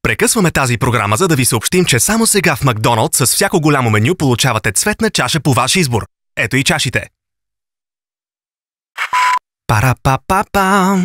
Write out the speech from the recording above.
Прекъсваме тази програма, за да ви съобщим, че само сега в Макдоналдс с всяко голямо меню получавате цветна чаша по ваш избор. Ето и чашите. Пара-па-па-пам!